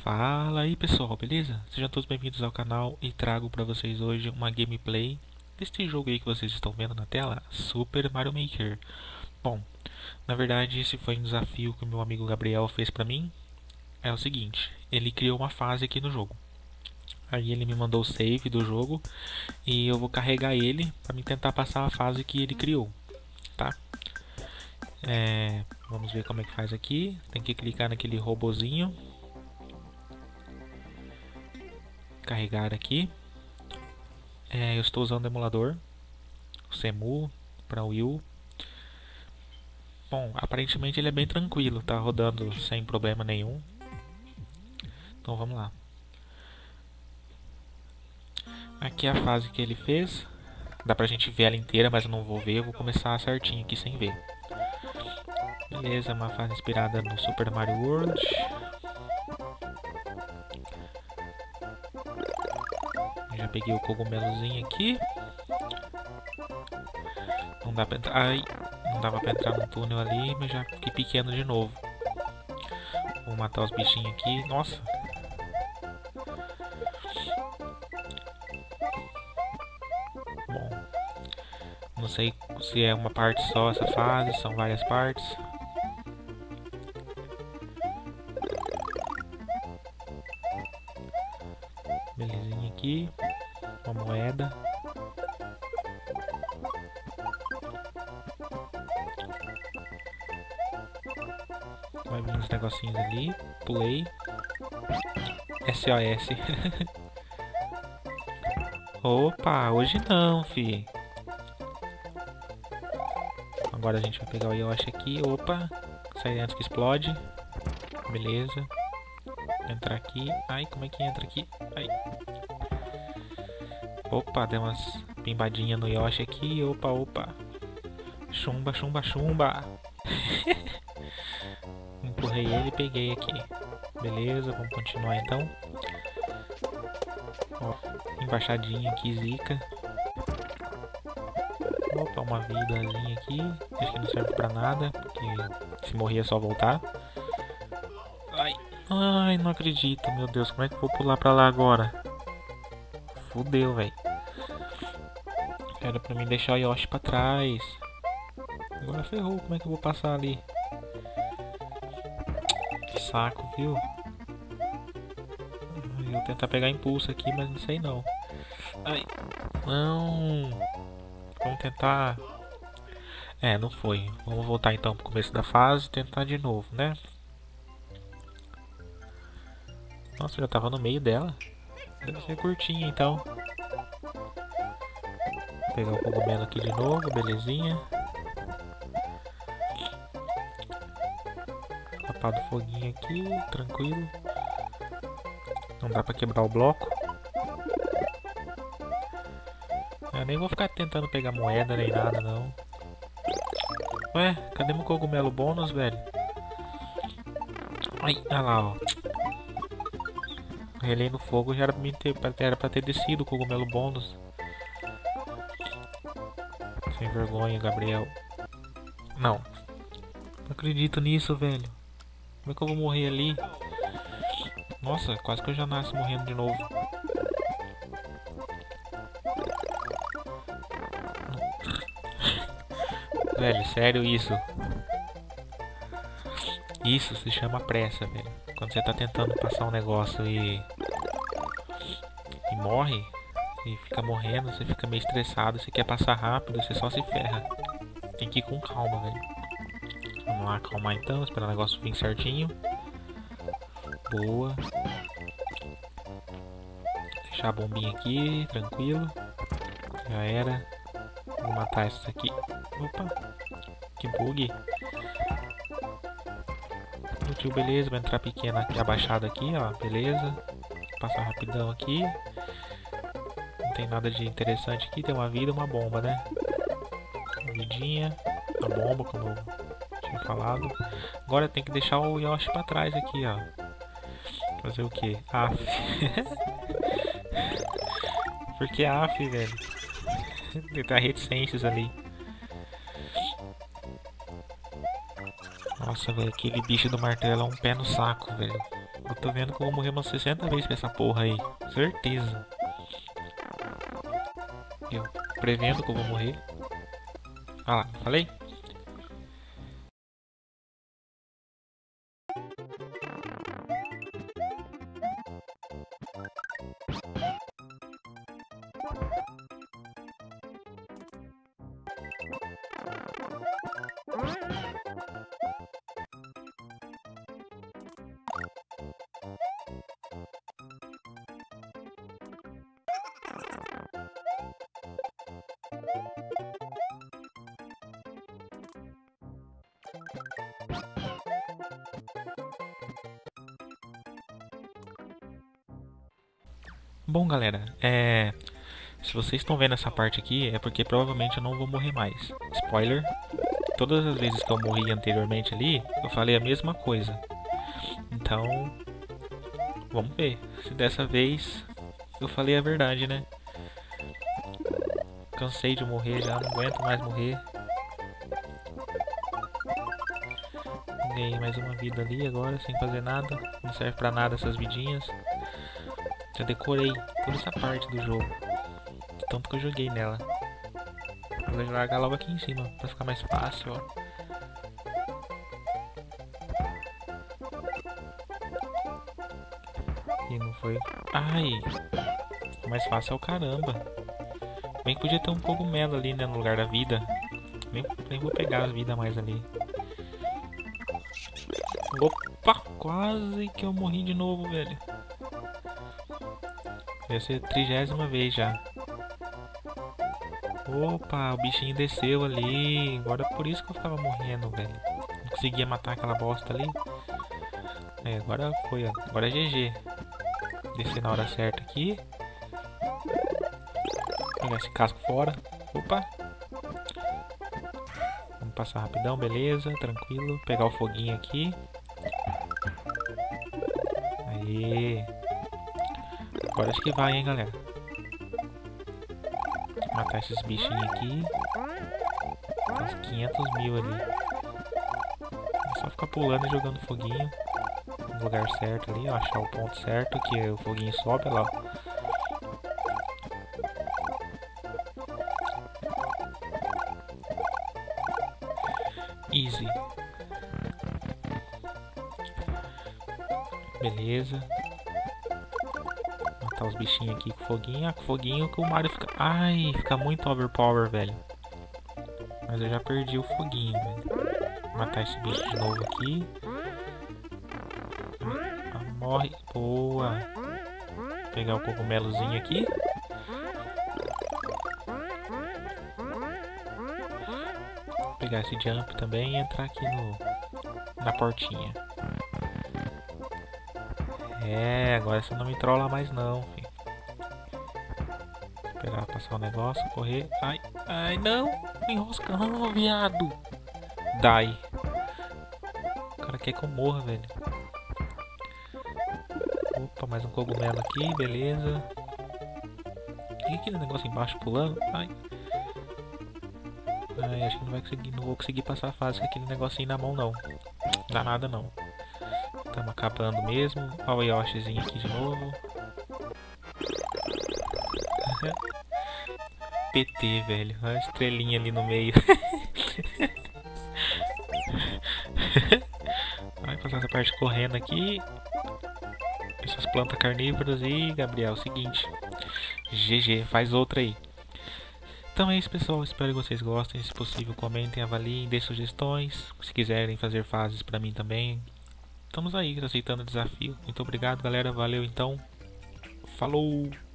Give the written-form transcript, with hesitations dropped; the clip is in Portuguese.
Fala aí pessoal, beleza? Sejam todos bem-vindos ao canal e trago para vocês hoje uma gameplay deste jogo aí que vocês estão vendo na tela, Super Mario Maker. Bom, na verdade esse foi um desafio que o meu amigo Gabriel fez para mim. É o seguinte, ele criou uma fase aqui no jogo. Aí ele me mandou o save do jogo e eu vou carregar ele para me tentar passar a fase que ele criou, tá? Vamos ver como é que faz aqui. Tem que clicar naquele robozinho. Carregar aqui. Eu estou usando o emulador, o Cemu, para o Wii U. Bom, aparentemente ele é bem tranquilo, tá rodando sem problema nenhum. Então vamos lá. Aqui é a fase que ele fez. Dá pra gente ver ela inteira, mas eu não vou ver. Eu vou começar certinho aqui sem ver. Beleza, uma fase inspirada no Super Mario World. Já peguei o cogumelozinho aqui. Não dá pra entrar. Ai, não dava pra entrar no túnel ali, mas já fiquei pequeno de novo. Vou matar os bichinhos aqui. Nossa! Bom, não sei se é uma parte só essa fase, são várias partes. Belezinha aqui. Uma moeda. Vai vir uns negocinhos ali. Pulei. SOS. Opa, hoje não, fi. Agora a gente vai pegar o Yoshi aqui. Opa, sair antes que explode. Beleza. Entrar aqui. Ai, como é que entra aqui? Ai. Opa, deu umas pimbadinhas no Yoshi aqui. Opa, opa. Chumba, chumba, chumba. Empurrei ele e peguei aqui. Beleza, vamos continuar então. Ó, embaixadinha aqui, zica. Opa, uma vidazinha aqui. Acho que não serve pra nada, porque se morrer é só voltar. Ai, ai, não acredito. Meu Deus, como é que eu vou pular pra lá agora? Fudeu, velho. Era pra mim deixar o Yoshi pra trás. Agora ferrou, como é que eu vou passar ali? Que saco, viu? Eu vou tentar pegar impulso aqui, mas não sei não. Ai, não. Vamos tentar. Não foi. Vamos voltar então pro começo da fase e tentar de novo, né? Nossa, eu já tava no meio dela. Deve ser curtinha então. Vou pegar o cogumelo aqui de novo, belezinha. Tapar do foguinho aqui, tranquilo. Não dá pra quebrar o bloco. Eu nem vou ficar tentando pegar moeda nem nada não. Ué, cadê meu cogumelo bônus, velho? Ai, olha lá, ó. Relei no fogo, já era pra ter descido o cogumelo bônus. Sem vergonha, Gabriel. Não. Não acredito nisso, velho. Como é que eu vou morrer ali? Nossa, quase que eu já nasço morrendo de novo. Velho, sério isso? Isso se chama pressa, velho. Quando você tá tentando passar um negócio e morre, e fica morrendo, você fica meio estressado, você quer passar rápido, você só se ferra. Tem que ir com calma, velho. Vamos lá, acalmar então, esperar o negócio vir certinho. Boa. Deixar a bombinha aqui, tranquilo. Já era. Vou matar essas aqui. Opa, que bug. Útil, beleza, vai entrar pequena aqui, abaixada aqui, ó, beleza. Passar rapidão aqui. Não tem nada de interessante aqui, tem uma vida e uma bomba, né? Uma vidinha, uma bomba, como eu tinha falado. Agora tem que deixar o Yoshi pra trás aqui, ó. Fazer o que? Af. Por que af, velho? Ele tá reticências ali. Nossa, velho, aquele bicho do martelo é um pé no saco, velho. Eu tô vendo que eu vou morrer umas 60 vezes pra essa porra aí. Certeza. Eu prevendo que eu vou morrer. Ah lá, falei? Bom, galera, se vocês estão vendo essa parte aqui, é porque provavelmente eu não vou morrer mais. Spoiler. Todas as vezes que eu morri anteriormente ali, eu falei a mesma coisa. Então, vamos ver se dessa vez eu falei a verdade, né? Cansei de morrer já, não aguento mais morrer. Ganhei mais uma vida ali agora, sem fazer nada. Não serve pra nada essas vidinhas. Já decorei toda essa parte do jogo. De tanto que eu joguei nela. Vou jogar logo aqui em cima, pra ficar mais fácil, ó. E não foi... Ai! Mais fácil é o caramba. Bem que podia ter um cogumelo ali, né, no lugar da vida. Nem vou pegar as vidas mais ali. Opa! Quase que eu morri de novo, velho. Deve ser a 30ª vez já. Opa, o bichinho desceu ali. Agora é por isso que eu ficava morrendo, velho. Não conseguia matar aquela bosta ali. Agora foi, ó. Agora é GG. Descer na hora certa aqui. Pegar esse casco fora. Opa. Vamos passar rapidão, beleza. Tranquilo. Pegar o foguinho aqui. Aê. Agora acho que vai, hein, galera. Matar esses bichinhos aqui. Uns 500 mil ali. É só ficar pulando e jogando foguinho no lugar certo ali, ó, achar o ponto certo que o foguinho sobe, olha lá. Easy. Beleza. Matar os bichinhos aqui com foguinho. Com foguinho que o Mario fica... Ai, fica muito overpower, velho. Mas eu já perdi o foguinho, velho. Matar esse bicho de novo aqui. Morre. Boa. Pegar o cogumelozinho aqui. Pegar esse jump também e entrar aqui na portinha. Agora você não me trola mais não, filho. Esperar passar o negócio, correr. Ai, não! Me enrosca não, viado! Die. O cara quer que eu morra, velho. Opa, mais um cogumelo aqui, beleza. E aquele negócio embaixo pulando? Ai, acho que não vou conseguir passar a fase com aquele negocinho na mão não. Não dá nada não. Estamos acabando mesmo. Olha o Yoshizinho aqui de novo. PT, velho. Olha a estrelinha ali no meio. Vai passar essa parte correndo aqui. Essas plantas carnívoras. E Gabriel, é o seguinte. GG, faz outra aí. Então é isso, pessoal. Espero que vocês gostem. Se possível, comentem, avaliem, deem sugestões. Se quiserem fazer fases pra mim também. Estamos aí aceitando o desafio. Muito obrigado, galera. Valeu então. Falou!